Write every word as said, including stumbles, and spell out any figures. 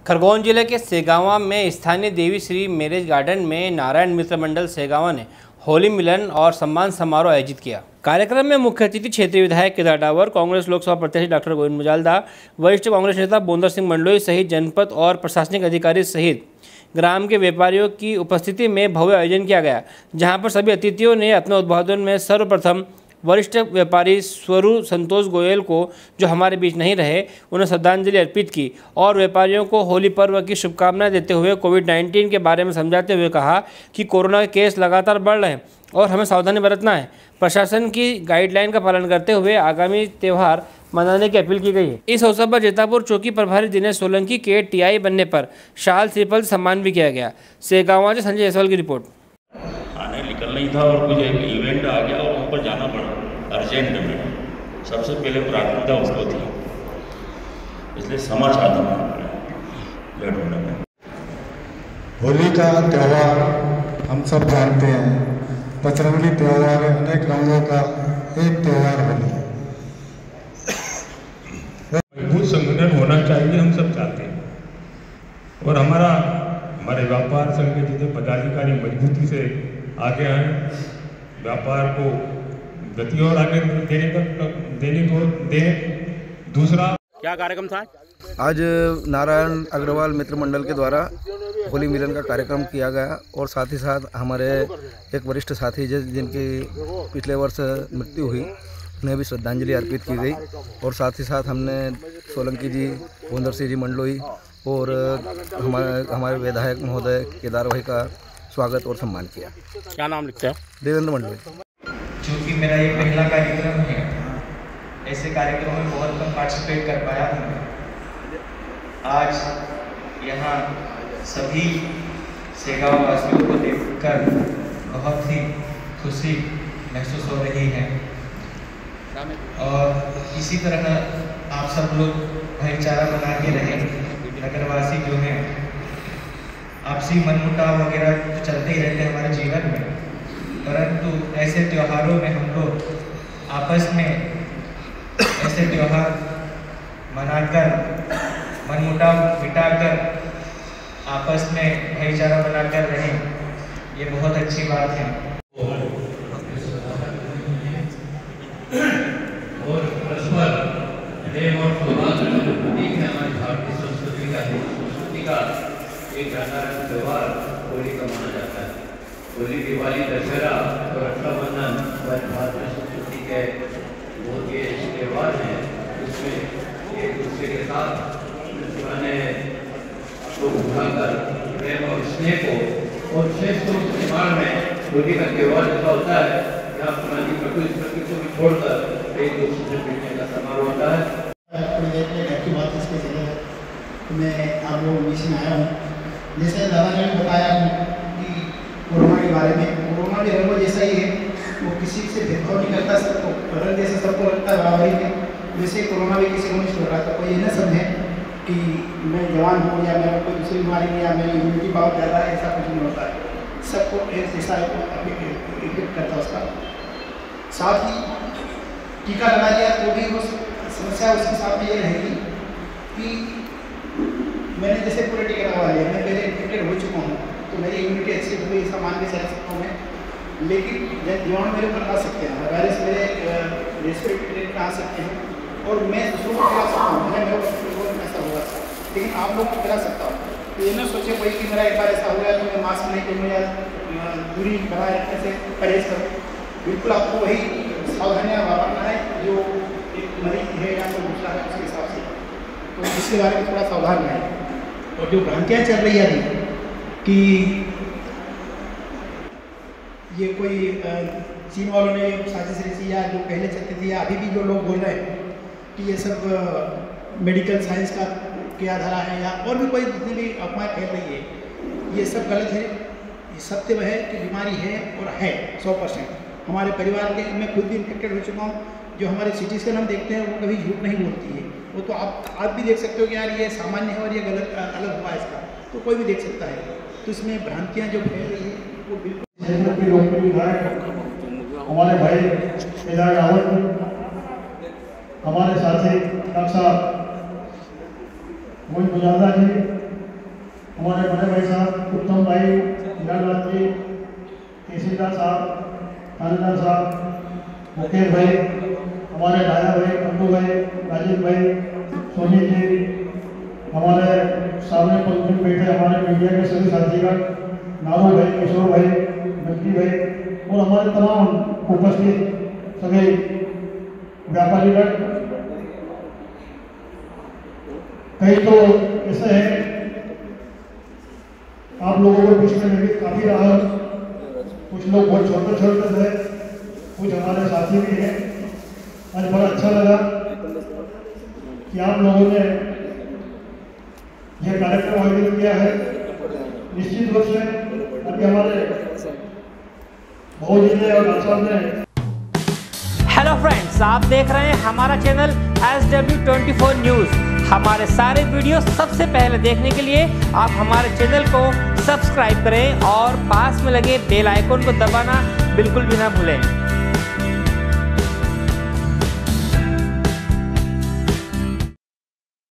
खरगोन जिले के सेगावा में स्थानीय देवी श्री मैरिज गार्डन में नारायण मित्र मंडल सेगावा ने होली मिलन और सम्मान समारोह आयोजित किया। कार्यक्रम में मुख्य अतिथि क्षेत्रीय विधायक केदार डावर, कांग्रेस लोकसभा प्रत्याशी डॉक्टर गोविंद मुजालदा, वरिष्ठ कांग्रेस नेता बोंदर सिंह मंडलोई सहित जनपद और प्रशासनिक अधिकारी सहित ग्राम के व्यापारियों की उपस्थिति में भव्य आयोजन किया गया, जहां पर सभी अतिथियों ने अपने उद्बोधन में सर्वप्रथम वरिष्ठ व्यापारी स्वरूप संतोष गोयल को, जो हमारे बीच नहीं रहे, उन्हें श्रद्धांजलि अर्पित की और व्यापारियों को होली पर्व की शुभकामनाएं देते हुए कोविड नाइन्टीन के बारे में समझाते हुए कहा कि कोरोना के केस लगातार बढ़ रहे हैं और हमें सावधानी बरतना है। प्रशासन की गाइडलाइन का पालन करते हुए आगामी त्यौहार मनाने की अपील की गई है। इस अवसर पर जेतापुर चौकी प्रभारी दिनेश सोलंकी के टीआई बनने पर शाल श्रीफल सम्मान भी किया गया। सेगावा से संजय जायसवाल की रिपोर्ट। आने निकल नहीं था और कुछ एक इवेंट आ गया और ऊपर जाना पड़ा अर्जेंट में। सबसे पहले प्राथमिकता उसको थी, इसलिए समझ आता हूँ लेट होने में। होली का त्यौहार हम सब जानते हैं, बजरंगी त्यौहार है, अनेक रंगों का एक त्यौहार होली। मजबूत संगठन होना चाहिए, हम सब चाहते हैं, और हमारा हमारे व्यापार संघ के जितने पदाधिकारी मजबूती से आगे आए, व्यापार को गति और आगे देने तक देने को दे। दूसरा क्या कार्यक्रम था? आज नारायण अग्रवाल मित्र मंडल के द्वारा होली मिलन का कार्यक्रम किया गया और साथ ही साथ हमारे एक वरिष्ठ साथी जिनकी पिछले वर्ष मृत्यु हुई, उन्हें भी श्रद्धांजलि अर्पित की गई और साथ ही साथ हमने सोलंकी जी, बोंदर सिंह जी मंडलोई और हमारे हमारे विधायक महोदय केदार भाई का स्वागत और सम्मान किया। क्या नाम लिखते हैं? देवेंद्र मंडलोई। चूँकि मेरा ये पहला कार्यक्रम है, ऐसे कार्यक्रम में बहुत कम पार्टिसिपेट कर पाया हूँ। आज यहाँ सभी सेगावा वासियों को देखकर बहुत ही खुशी महसूस हो रही है और इसी तरह आप सब लोग भाईचारा बना के रहें। नगरवासी जो हैं, आपसी मनमुटाव वगैरह तो चलते ही रहते हैं हमारे जीवन में, परंतु ऐसे त्योहारों में हम लोग आपस में ऐसे त्योहार मनाकर मनमुटाव मिटाकर आपस में भाईचारा बनाकर रहें, ये बहुत अच्छी बात है। और परस्पर प्रेम और सौहार्द प्रतीक है हमारी भारतीय संस्कृति का संस्कृति का एक साधारण त्यौहार होली का माना जाता है। होली, दिवाली, दशहरा और रक्षाबंधन भारतीय संस्कृति के बहुत ये त्यौहार हैं, इसमें एक दूसरे के साथ पुराने को उठाकर प्रेम और स्नेह को और श्रेष्ठ निर्माण में होली का त्यौहार ऐसा होता है जहाँ पुरानी प्रकृति को भी छोड़कर एक दूसरे से मिलने का समारोह होता है। थोड़ी देर में घर की बात इसके जगह तो मैं आप लोगों के बीच में आया हूँ। जैसे दादा ने बताया कि कोरोना के बारे में, कोरोना भी रंगों जैसा ही है, वो किसी से भेदभाव नहीं करता, सबको रंग जैसा सबको लगता है बराबरी में। वैसे कोरोना भी किसी को नहीं छोड़ रहा था। कोई ये न समझे कि मैं जवान हूँ या मेरे कोई दूसरी बीमारी में या मेरी इम्यूनिटी पावर ज़्यादा है, ऐसा कुछ नहीं होता है। सबको एक जैसा इफेक्ट करता है उसका। साथ ही टीका लगा दिया तो भी वो समस्या उसके साथ में ये रहेगी कि मैंने जैसे पूरे टीका लगवा लिया, मैं पहले इन्फेक्टेड हो चुका हूँ तो मेरी इम्यूनिटी अच्छी हुई, ऐसा मान के चल सकता हूँ मैं, लेकिन जीवाणु मेरे ऊपर आ सकते हैं, वायरस मेरे रेस्पिरेटरी में आ सकते हैं और मैं दूसरों को फैला सकता हूँ। मैं मेरे ऐसा होगा, लेकिन आप लोगों को फैला सकता हूँ। तो ये ना सोचे कोई कि मेरा एक बार ऐसा हो गया तो मैं मास्क नहीं पहनूँ या दूरी बनाए रखने से परहेज करूँ। बिल्कुल आपको वही सावधानियाँ बरतना है जो एक मरीज है या कोई दूसरा है उसके हिसाब से, तो इसके बारे में थोड़ा सावधान रहें। और जो भ्रांतियाँ चल रही है अभी कि ये कोई चीन वालों ने साजिश रची या जो पहले चलती थी या अभी भी जो लोग बोल रहे हैं कि ये सब मेडिकल साइंस का क्या धारा है या और भी कोई जितनी भी अफवाहें फैल रही है, ये सब गलत है। ये सत्य है कि बीमारी है और है सौ परसेंट। हमारे परिवार के मैं खुद भी इन्फेक्टेड हो चुका हूँ। जो हमारे सिटी स्कैन हम देखते हैं वो कभी झूठ नहीं बोलती है, वो तो आप आप भी देख सकते हो कि यार ये सामान्य है और ये गलत अलग हुआ इसका, तो कोई भी देख सकता है। तो इसमें भ्रांतियाँ जो फैल रही है वो बिल्कुल। हमारे भाई केदार डावर, हमारे साथी डॉक्टर साहब गोविंद मुजालदा जी, हमारे बड़े भाई साहब उत्तम भाई, लाल जी, तहसीलदार साहब, थानेदार साहब, मुकेश भाई, हमारे राजा भाई, अब्बू भाई, राजीव भाई, सोनी जी, हमारे सामने पंक्ति में बैठे हमारे मीडिया के सभी साथीगण, नारू भाई, किशोर भाई, बच्ची भाई और हमारे तमाम उपस्थित सभी व्यापारीगण। कई तो ऐसे हैं आप लोगों को पूछने में भी काफ़ी रहा, कुछ लोग बहुत छोटे छोटे थे, कुछ हमारे साथी भी हैं। आज बड़ा अच्छा लगा कि आप लोगों ने यह कार्यक्रम आयोजित किया है। निश्चित रूप से अभी हमारे बहुत जिले और राजस्थान में। हेलो फ्रेंड्स, आप देख रहे हैं हमारा channel S W twenty four news. हमारे सारे वीडियो सबसे पहले देखने के लिए आप हमारे चैनल को सब्सक्राइब करें और पास में लगे बेल आइकन को दबाना बिल्कुल भी ना भूलें।